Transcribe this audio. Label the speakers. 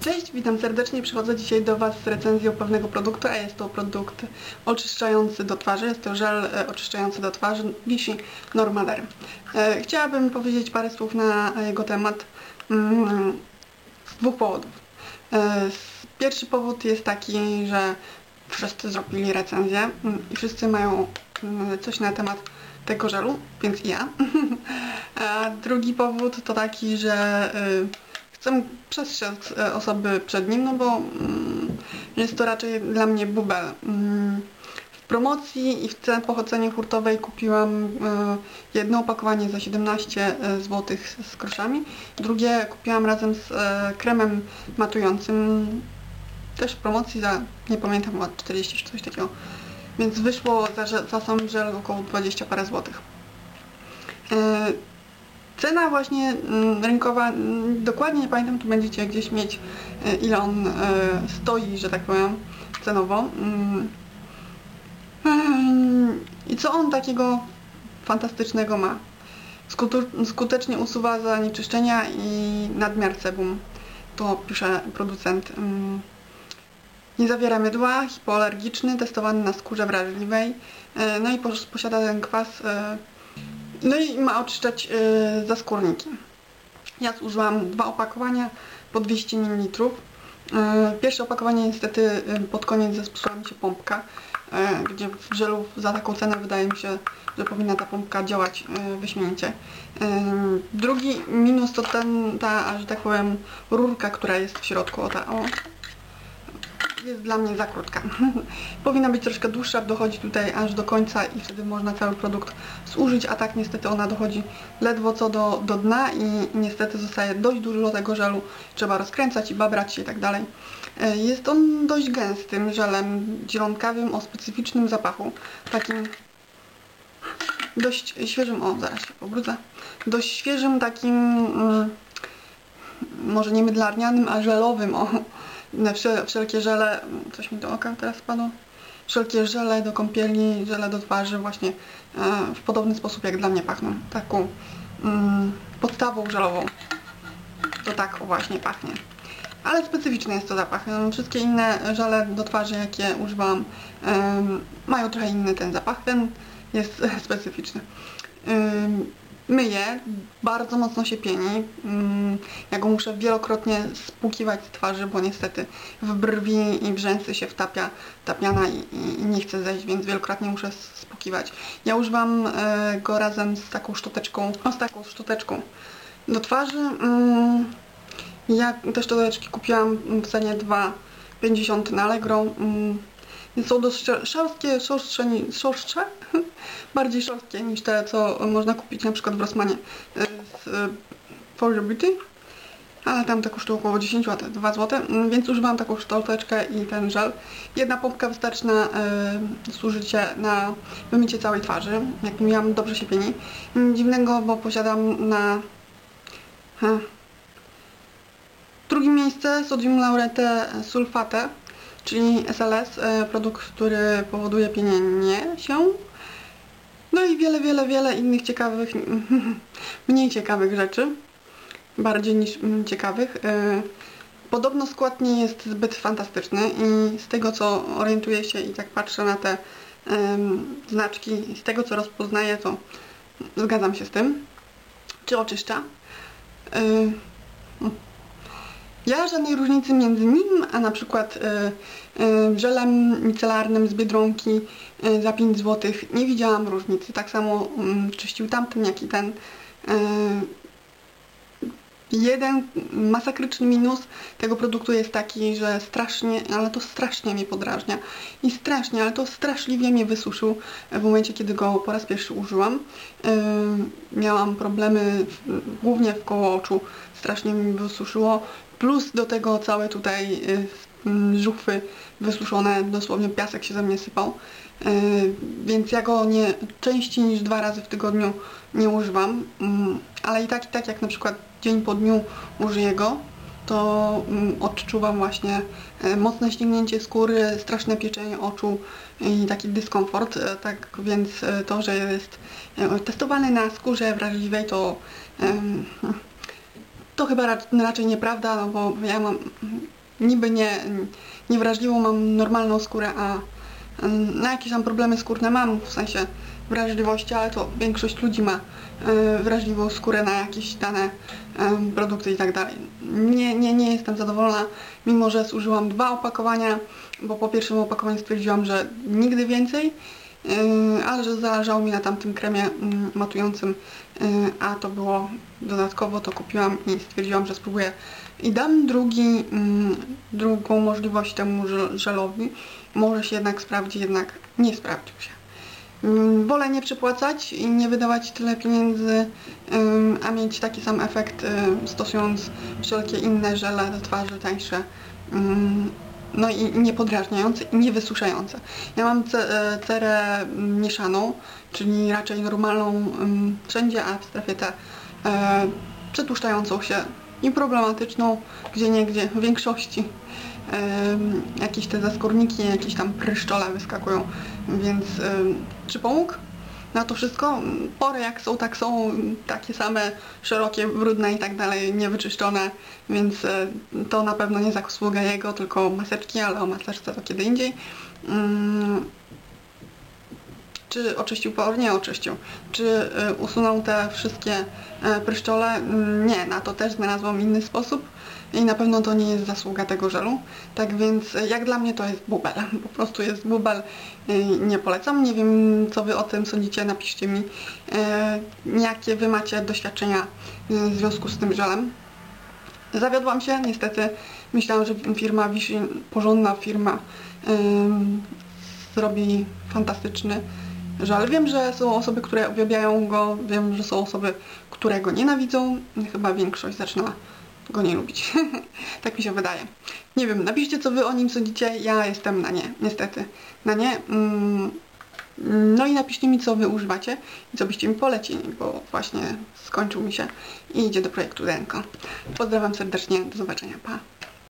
Speaker 1: Cześć, witam serdecznie. Przychodzę dzisiaj do Was z recenzją pewnego produktu, a jest to produkt oczyszczający do twarzy. Jest to żel oczyszczający do twarzy Vichy Normader. Chciałabym powiedzieć parę słów na jego temat z dwóch powodów. Pierwszy powód jest taki, że wszyscy zrobili recenzję i wszyscy mają coś na temat tego żelu, więc i ja. A drugi powód to taki, że chcę przestrzec osoby przed nim, no bo jest to raczej dla mnie bubel. W promocji i w cenie hurtowej kupiłam jedno opakowanie za 17 zł z groszami, drugie kupiłam razem z kremem matującym, też w promocji za, nie pamiętam, 40 czy coś takiego. Więc wyszło za sam żel około 20 parę złotych. Cena właśnie rynkowa, dokładnie nie pamiętam, tu będziecie gdzieś mieć, ile on stoi, że tak powiem, cenowo. I co on takiego fantastycznego ma? Skutecznie usuwa zanieczyszczenia i nadmiar sebum. To pisze producent. Nie zawiera mydła, hipoalergiczny, testowany na skórze wrażliwej. No i posiada ten kwas. No i ma oczyszczać zaskórniki. Ja zużyłam 2 opakowania po 200 ml. Pierwsze opakowanie niestety pod koniec zepsuła mi się pompka, gdzie w żelu za taką cenę wydaje mi się, że powinna ta pompka działać wyśmienicie. Drugi minus to ta, że tak powiem, rurka, która jest w środku. Jest dla mnie za krótka. Powinna być troszkę dłuższa, dochodzi tutaj aż do końca i wtedy można cały produkt zużyć, a tak niestety ona dochodzi ledwo co do dna i niestety zostaje dość dużo tego żelu. Trzeba rozkręcać i babrać się i tak dalej. Jest on dość gęstym żelem zielonkawym o specyficznym zapachu, takim dość świeżym, zaraz się pobrudzę, dość świeżym, takim może nie mydlarnianym, a żelowym, wszelkie żele, coś mi do oka teraz spadło, wszelkie żele do kąpieli, żele do twarzy właśnie w podobny sposób jak dla mnie pachną, taką podstawą żelową, to tak właśnie pachnie, ale specyficzny jest to zapach. Wszystkie inne żele do twarzy, jakie używałam, mają trochę inny ten zapach, ten jest specyficzny. Myję, bardzo mocno się pieni, ja go muszę wielokrotnie spłukiwać z twarzy, bo niestety w brwi i w rzęsy się wtapia ta piana i nie chce zejść, więc wielokrotnie muszę spłukiwać. Ja używam go razem z taką szczoteczką, do twarzy. Ja te szczoteczki kupiłam w cenie 2,50 na Allegro. Są dość szorstsze, bardziej szorstkie niż te, co można kupić na przykład w Rossmanie z For Your Beauty, ale tam te kosztują około 10 zł, 2 zł, więc używam taką szczoteczkę i ten żel. Jedna pompka wystarczy na zużycie, na wymycie całej twarzy. Jak mówiłam, dobrze się pieni. Nic dziwnego, bo posiadam na drugim miejsce sodium lauretę sulfatę, czyli SLS, produkt, który powoduje pienienie się. No i wiele innych ciekawych, mniej ciekawych rzeczy, bardziej niż ciekawych. Podobno skład nie jest zbyt fantastyczny i z tego, co orientuję się i tak patrzę na te znaczki, z tego, co rozpoznaję, to zgadzam się z tym. Czy oczyszcza? Ja żadnej różnicy między nim, a na przykład żelem micelarnym z Biedronki za 5 zł nie widziałam różnicy. Tak samo czyścił tamten, jak i ten. Jeden masakryczny minus tego produktu jest taki, że strasznie, ale to strasznie mnie podrażnia. I strasznie, ale to straszliwie mnie wysuszył w momencie, kiedy go po raz pierwszy użyłam. Miałam problemy głównie w koło oczu, strasznie mi wysuszyło. Plus do tego całe tutaj żuchwy wysuszone, dosłownie piasek się ze mnie sypał. Więc ja go nie częściej niż 2 razy w tygodniu nie używam. Ale i tak jak na przykład dzień po dniu użyję go, to odczuwam właśnie mocne ściągnięcie skóry, straszne pieczenie oczu i taki dyskomfort. Tak więc to, że jest testowany na skórze wrażliwej, to chyba raczej nieprawda, no bo ja mam niby niewrażliwą, mam normalną skórę, a na jakieś tam problemy skórne mam, w sensie wrażliwości, ale to większość ludzi ma wrażliwą skórę na jakieś dane produkty i tak dalej. Nie jestem zadowolona, mimo że zużyłam 2 opakowania, bo po pierwszym opakowaniu stwierdziłam, że nigdy więcej, ale że zależało mi na tamtym kremie matującym, a to było dodatkowo, to kupiłam i stwierdziłam, że spróbuję i dam drugą możliwość temu żelowi. Może się jednak sprawdzi, jednak nie sprawdził się. Wolę nie przypłacać i nie wydawać tyle pieniędzy, a mieć taki sam efekt, stosując wszelkie inne żele do twarzy tańsze, no i niepodrażniające i niewysuszające. Ja mam cerę mieszaną, czyli raczej normalną wszędzie, a w strefie T przetłuszczającą się i problematyczną gdzieniegdzie, w większości. Jakieś te zaskórniki, jakieś tam pryszczole wyskakują, więc czy pomógł? Na to wszystko pory jak są, tak są, takie same, szerokie, brudne i tak dalej, niewyczyszczone, więc to na pewno nie zasługa jego, tylko maseczki, ale o maseczce to kiedy indziej. Czy oczyścił por? Nie oczyścił. Czy usunął te wszystkie pryszczole? Nie, na to też znalazłam inny sposób i na pewno to nie jest zasługa tego żelu. Tak więc jak dla mnie to jest bubel. Po prostu jest bubel. Nie polecam. Nie wiem, co wy o tym sądzicie. Napiszcie mi, jakie wy macie doświadczenia w związku z tym żelem. Zawiodłam się, niestety. Myślałam, że firma Vichy, porządna firma, zrobi fantastyczny żel. Wiem, że są osoby, które uwielbiają go, wiem, że są osoby, które go nienawidzą. Chyba większość zaczyna go nie lubić. Tak mi się wydaje. Nie wiem, napiszcie, co wy o nim sądzicie. Ja jestem na nie, niestety. Na nie. No i napiszcie mi, co wy używacie i co byście mi polecili, bo właśnie skończył mi się i idzie do projektu DNK. Pozdrawiam serdecznie, do zobaczenia, pa!